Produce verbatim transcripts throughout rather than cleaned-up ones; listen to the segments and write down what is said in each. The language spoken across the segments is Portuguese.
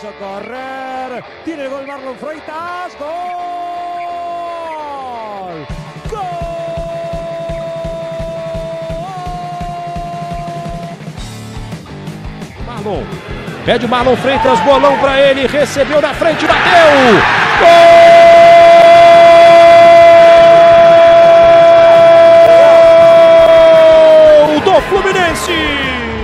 a correr, tiene el gol Marlon Freitas, gol, gol! Marlon, pede o Marlon Freitas, bolão para ele, recebeu na frente, bateu, gol do Fluminense!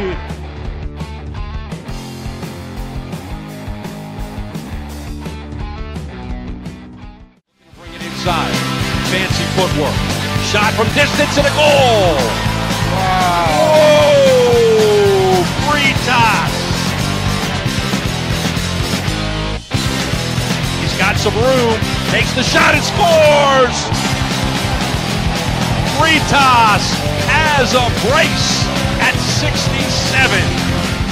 Inside, fancy footwork, shot from distance and a goal! Wow! Oh, Freitas! He's got some room, takes the shot and scores! Freitas has a brace at sixty-seven.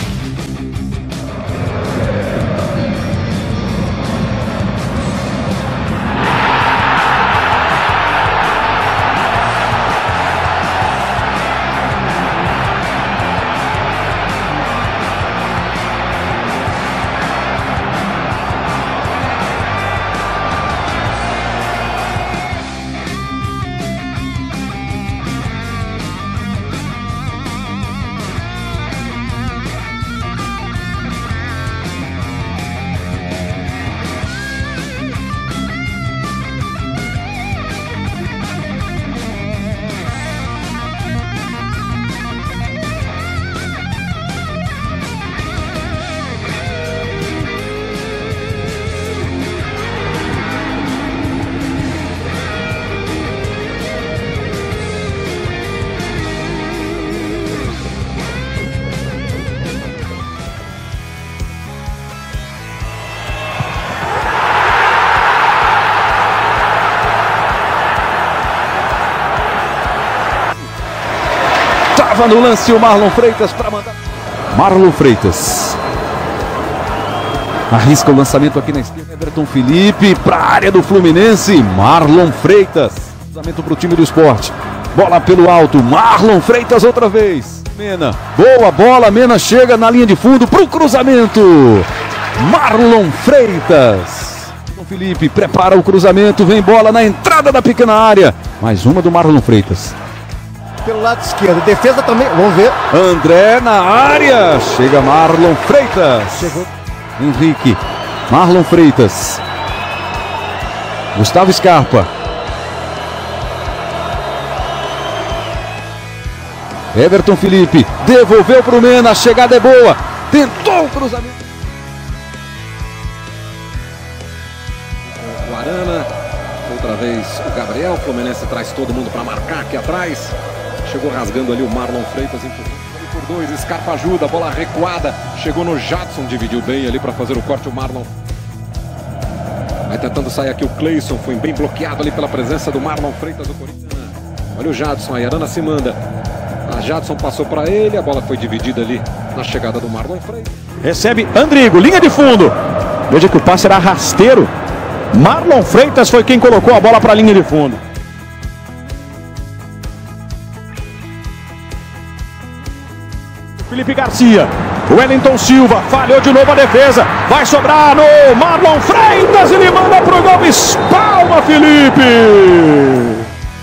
Estava no lance o Marlon Freitas para mandar. Marlon Freitas arrisca o lançamento aqui na esquerda. Everton Felipe para a área do Fluminense. Marlon Freitas. Lançamento para o time do Sport. Bola pelo alto. Marlon Freitas outra vez. Mena. Boa bola. Mena chega na linha de fundo para o cruzamento. Marlon Freitas. Everton Felipe prepara o cruzamento. Vem bola na entrada da pequena área. Mais uma do Marlon Freitas. Pelo lado esquerdo, defesa também, vamos ver. André na área, chega Marlon Freitas. Chegou Henrique, Marlon Freitas. Gustavo Scarpa. Everton Felipe, devolveu para o Mena, a chegada é boa. Tentou o cruzamento. O Arana, outra vez o Gabriel, o Fluminense traz todo mundo para marcar aqui atrás. Chegou rasgando ali o Marlon Freitas, empurrando por dois, Scarpa ajuda, bola recuada, chegou no Jadson, dividiu bem ali para fazer o corte o Marlon. Vai tentando sair aqui o Cleison, foi bem bloqueado ali pela presença do Marlon Freitas do Corinthians. Olha o Jadson, a Arana se manda, a Jadson passou para ele, a bola foi dividida ali na chegada do Marlon Freitas. Recebe Andrigo, linha de fundo, veja que o passe era rasteiro, Marlon Freitas foi quem colocou a bola para a linha de fundo. Felipe Garcia, Wellington Silva, falhou de novo a defesa, vai sobrar no Marlon Freitas, ele manda pro gol, espalma Felipe!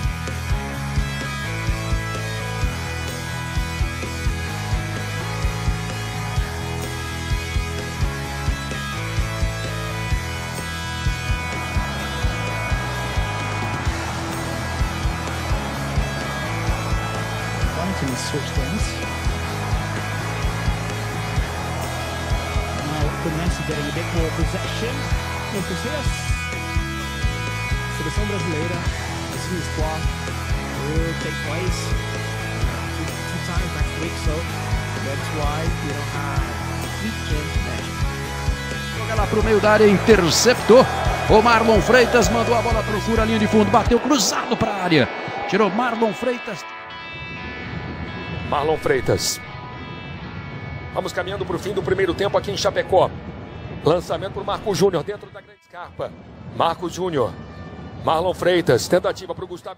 Fluminense getting a bit more possession. Focus this. Seleção brasileira. This is squad will take place two, two times next week, so that's why we don't have weekend match. Joga lá pro meio da área, interceptou. O Marlon Freitas mandou a bola pro furo, a linha de fundo, bateu cruzado para a área. Tirou Marlon Freitas. Marlon Freitas. Vamos caminhando para o fim do primeiro tempo aqui em Chapecó. Lançamento para o Marcos Júnior dentro da grande Scarpa. Marcos Júnior. Marlon Freitas. Tentativa para o Gustavo.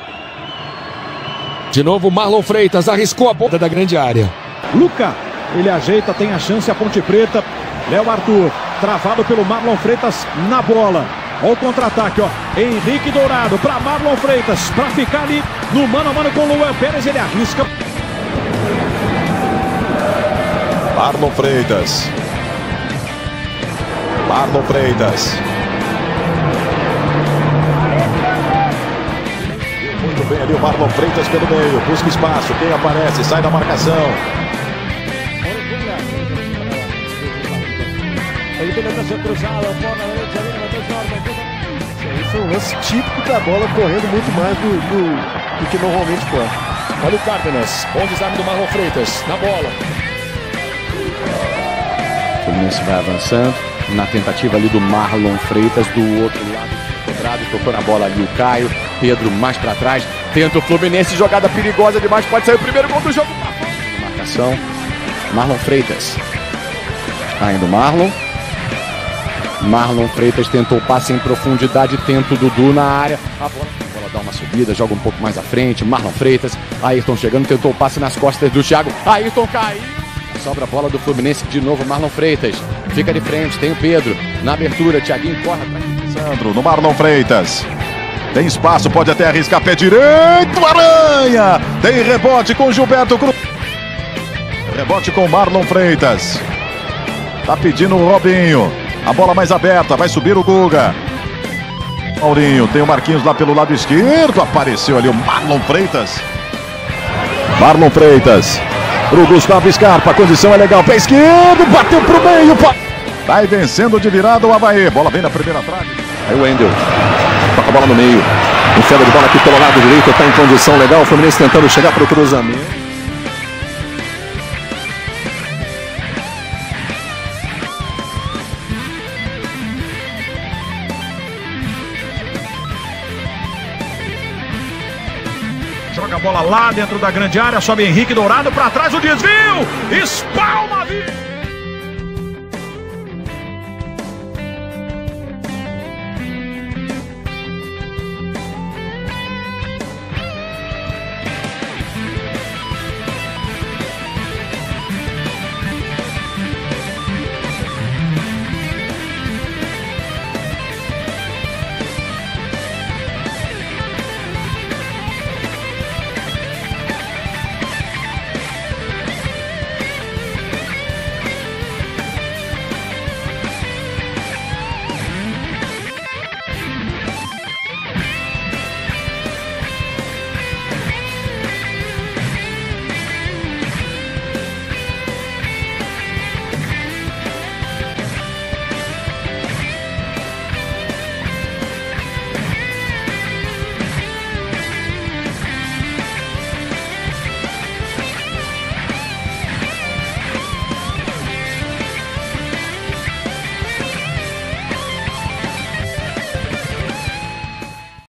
De novo Marlon Freitas. Arriscou a bola da grande área. Luca. Ele ajeita, tem a chance a Ponte Preta. Léo Arthur. travado pelo Marlon Freitas na bola. Olha o contra-ataque, ó. Henrique Dourado para Marlon Freitas, para ficar ali no mano a mano com o Luan Pérez, ele arrisca. Marlon Freitas. Marlon Freitas. Muito bem ali o Marlon Freitas pelo meio, busca espaço, quem aparece, sai da marcação. Isso foi um lance típico da bola correndo muito mais do, do, do que normalmente corre. Olha o Cárdenas, bom desarme do Marlon Freitas, na bola. O Fluminense vai avançando, na tentativa ali do Marlon Freitas, do outro lado, quadrado, tocou na bola ali o Caio, Pedro mais para trás, tenta o Fluminense, jogada perigosa demais, pode sair o primeiro gol do jogo. Marcação, Marlon Freitas, caindo Marlon. Marlon Freitas tentou o passe em profundidade, tenta o Dudu na área, a bola, a bola dá uma subida, joga um pouco mais à frente, Marlon Freitas, Ayrton chegando, tentou o passe nas costas do Thiago, Ayrton cai, sobra a bola do Fluminense de novo, Marlon Freitas, fica de frente, tem o Pedro, na abertura, Thiaguinho corre atrás. Sandro no Marlon Freitas, tem espaço, pode até arriscar pé direito, Aranha, tem rebote com Gilberto Cruz, rebote com Marlon Freitas, tá pedindo o Robinho. A bola mais aberta, vai subir o Guga. Maurinho, tem o Marquinhos lá pelo lado esquerdo. Apareceu ali o Marlon Freitas. Marlon Freitas. Pro Gustavo Scarpa, a condição é legal. Pé esquerdo, bateu pro meio. Vai vencendo de virada o Avaí. Bola bem na primeira trave. Aí o Wendel. Toca a bola no meio. Enfiada de bola aqui pelo lado direito. Tá em condição legal. O Fluminense tentando chegar pro cruzamento. Joga a bola lá dentro da grande área, sobe Henrique Dourado para trás, o desvio, espalma a vida.